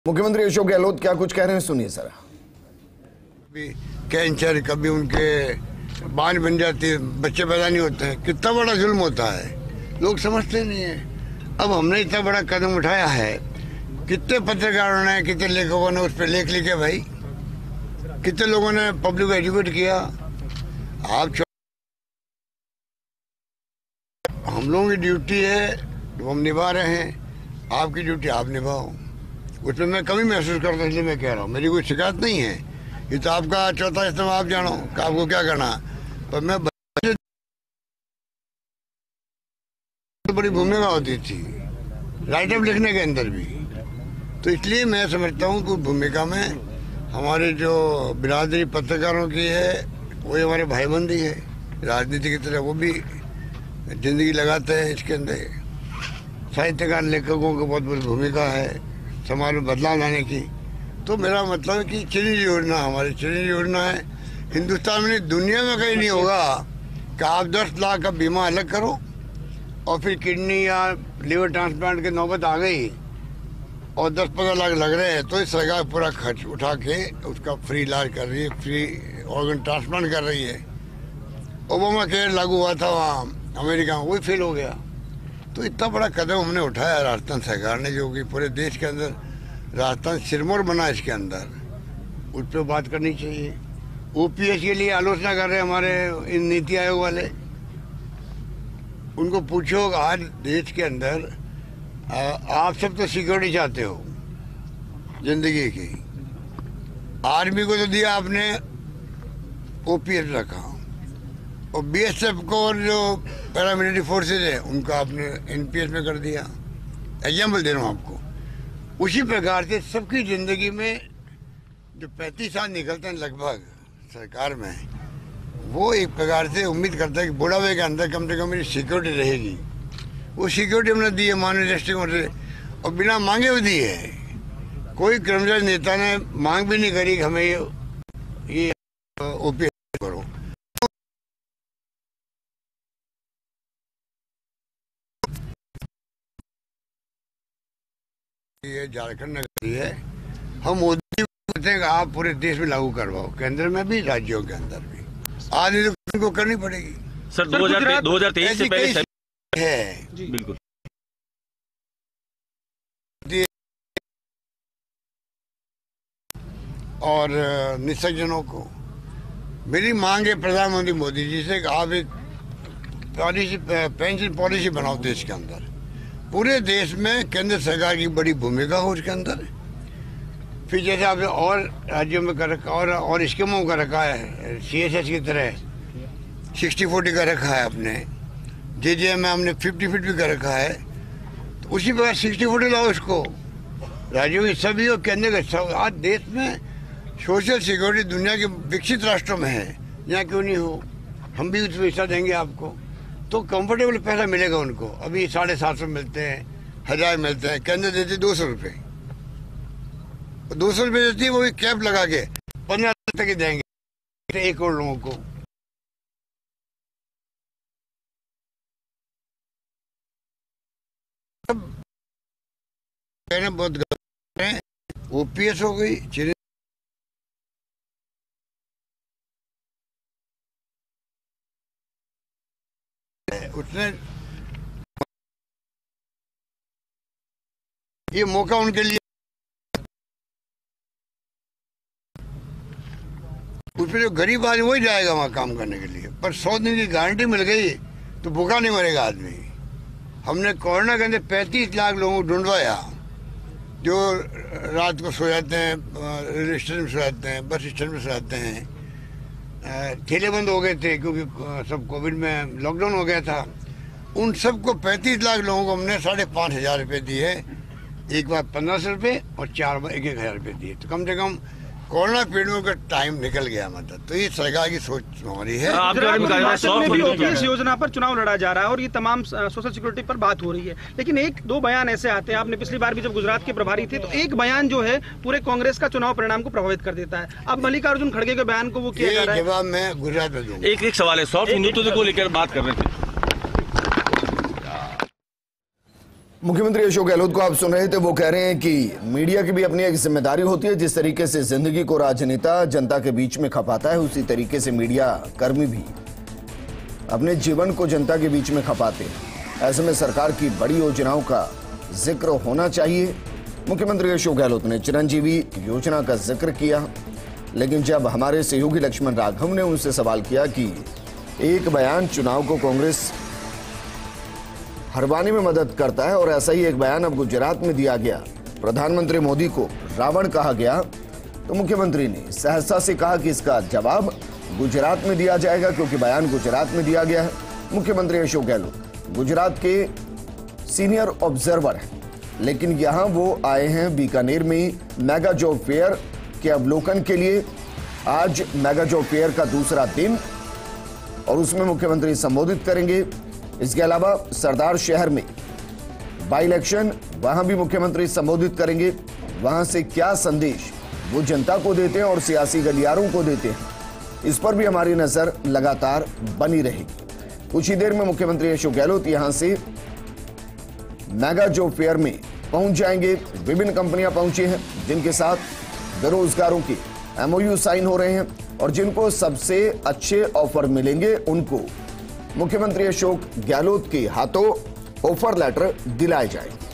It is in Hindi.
मुख्यमंत्री अशोक गहलोत क्या कुछ कह रहे हैं, सुनिए सर। कभी कैंसर, कभी उनके बांझ बन जाती है, बच्चे पैदा नहीं होते हैं। कितना बड़ा जुल्म होता है, लोग समझते नहीं है। अब हमने इतना बड़ा कदम उठाया है, कितने पत्रकारों ने, कितने लेखकों ने उस पर लेख लिखे भाई, कितने लोगों ने पब्लिक को एजुकेट किया। आप हम लोगों की ड्यूटी है जो हम निभा रहे हैं, आपकी ड्यूटी आप निभाओ। उसमें मैं कमी महसूस करता हूँ, इसलिए मैं कह रहा हूँ। मेरी कोई शिकायत नहीं है, ये तो आपका चौथा इस्तेमाल, आप जानो कि आपको क्या करना। पर मैं बड़ी भूमिका होती थी राइटअप लिखने के अंदर भी, तो इसलिए मैं समझता हूँ कि भूमिका में हमारे जो बिरादरी पत्रकारों की है वही हमारे भाईबंदी है। राजनीति की तरह वो भी जिंदगी लगाते हैं इसके अंदर। साहित्यकार लेखकों की बहुत बड़ी भूमिका है समाज में बदलाव लाने की। तो मेरा मतलब है कि चिरंजीवी योजना हमारी चिरंजीवी योजना है। हिंदुस्तान में नहीं, दुनिया में कहीं नहीं होगा कि आप 10 लाख का बीमा अलग करो और फिर किडनी या लीवर ट्रांसप्लांट की नौबत आ गई और 10-15 लाख लग रहे हैं, तो सरकार पूरा खर्च उठा के उसका फ्री इलाज कर रही है, फ्री ऑर्गन ट्रांसप्लांट कर रही है। ओबामा केयर लागू हुआ था वहाँ अमेरिका में, वही फेल हो गया। तो इतना बड़ा कदम हमने उठाया राजस्थान सरकार ने, जो कि पूरे देश के अंदर राजस्थान सिरमौर बना। इसके अंदर उस पर बात करनी चाहिए। ओपीएस के लिए आलोचना कर रहे हैं हमारे इन नीति आयोग वाले। उनको पूछो आज देश के अंदर आप सब तो सिक्योरिटी चाहते हो जिंदगी की, आर्मी को तो दिया आपने, ओपीएस रखा, और बीएसएफ को और जो पैरामिलिट्री फोर्सेज है उनका आपने एनपीएस में कर दिया। एग्जाम्पल दे रहा हूँ आपको। उसी प्रकार से सबकी ज़िंदगी में जो 35 साल निकलते हैं लगभग सरकार में, वो एक प्रकार से उम्मीद करता है कि बुढ़ापे के अंदर कम से कम मेरी सिक्योरिटी रहेगी। वो सिक्योरिटी हमने दी है मानवीय दृष्टिकोण से, और बिना मांगे भी दी है। कोई कर्मचारी नेता ने मांग भी नहीं करी कि हमें ये ओपीएस करो। ये झारखंड नगरी है, हम मोदी कहते हैं कि आप पूरे देश में लागू करवाओ, केंद्र में भी राज्यों के अंदर भी। आज को करनी पड़ेगी सर। 2023 से पहले है बिल्कुल। और निःसज्जनों को मेरी मांग है प्रधानमंत्री मोदी जी से कि आप एक पॉलिसी, पेंशन पॉलिसी बनाओ देश के अंदर। पूरे देश में केंद्र सरकार की बड़ी भूमिका हो उसके अंदर। फिर जैसे आपने और राज्यों में कर रखा और स्कीमों का रखा है, सीएसएस की तरह 60-40 का रखा है आपने, जेजेएम में हमने 50-50 का रखा है। तो उसी प्रकार 60-40 लाओ इसको, राज्यों की सभी और केंद्र के सब। आज देश में सोशल सिक्योरिटी दुनिया के विकसित राष्ट्रों में है, यहाँ क्यों नहीं हो। हम भी उसमें हिस्सा देंगे आपको, तो कंफर्टेबल पैसा मिलेगा उनको। अभी 750 मिलते हैं, 1000 मिलते हैं, केंद्र देती 200 रुपये, 200 रुपये देती है, वो भी कैप लगा के 15 तक ही देंगे 1 करोड़ लोगों को। बहुत गलत है। ओपीएस हो गई, उसने ये मौका उनके लिए, उसमें जो गरीब आदमी वही जाएगा वहां काम करने के लिए। पर 100 दिन की गारंटी मिल गई तो भूखा नहीं मरेगा आदमी। हमने कोरोना के अंदर 35 लाख लोगों को ढूंढवाया जो रात को सो जाते हैं, रेलवे स्टेशन में सो जाते हैं, बस स्टैंड में सो जाते हैं। ठेले बंद हो गए थे क्योंकि सब कोविड में लॉकडाउन हो गया था। उन सबको 35 लाख लोगों को हमने 5,500 रुपये दिए, एक बार 1500 रुपये और 4 बार 1,000 रुपये दिए। तो कम से कम कोरोना पीड़ितों का टाइम निकल गया मतलब। तो ये सरकार की सोच हमारी है। इस योजना पर चुनाव लड़ा जा रहा है और ये तमाम सोशल सिक्योरिटी पर बात हो रही है, लेकिन 1-2 बयान ऐसे आते हैं। आपने पिछली बार भी जब गुजरात के प्रभारी थे तो एक बयान जो है पूरे कांग्रेस का चुनाव परिणाम को प्रभावित कर देता है। अब मल्लिकार्जुन खड़गे के बयान को वो किया जा रहा है। जवाब मैं गुजरात में दूंगा। एक सवाल है, सॉफ्ट हिंदुत्व को लेकर बात कर रहे थे। मुख्यमंत्री अशोक गहलोत को आप सुन रहे थे। वो कह रहे हैं कि मीडिया की भी अपनी एक जिम्मेदारी होती है। जिस तरीके से जिंदगी को राजनेता जनता के बीच में खपाता है, उसी तरीके से मीडिया कर्मी भी अपने जीवन को जनता के बीच में खपाते हैं। ऐसे में सरकार की बड़ी योजनाओं का जिक्र होना चाहिए। मुख्यमंत्री अशोक गहलोत ने चिरंजीवी योजना का जिक्र किया, लेकिन जब हमारे सहयोगी लक्ष्मण राघव ने उनसे सवाल किया कि एक बयान चुनाव को कांग्रेस हरवाने में मदद करता है और ऐसा ही एक बयान अब गुजरात में दिया गया, प्रधानमंत्री मोदी को रावण कहा गया, तो मुख्यमंत्री ने सहसा से कहा कि इसका जवाब गुजरात में दिया जाएगा क्योंकि बयान गुजरात में दिया गया है। मुख्यमंत्री अशोक गहलोत गुजरात के सीनियर ऑब्जर्वर हैं, लेकिन यहां वो आए हैं बीकानेर में मेगा जॉब फेयर के अवलोकन के लिए। आज मेगा जॉब फेयर का दूसरा दिन और उसमें मुख्यमंत्री संबोधित करेंगे। इसके अलावा सरदार शहर में बाई इलेक्शन, वहां भी मुख्यमंत्री संबोधित करेंगे। वहां से क्या संदेश वो जनता को देते हैं और सियासी गलियारों को देते हैं, इस पर भी हमारी नजर लगातार बनी रहेगी। कुछ ही देर में मुख्यमंत्री अशोक गहलोत यहां से मेगा जॉब फेयर में पहुंच जाएंगे। विभिन्न कंपनियां पहुंची हैं जिनके साथ बेरोजगारों के MOU साइन हो रहे हैं और जिनको सबसे अच्छे ऑफर मिलेंगे उनको मुख्यमंत्री अशोक गहलोत के हाथों ऑफर लेटर दिलाए जाएंगे।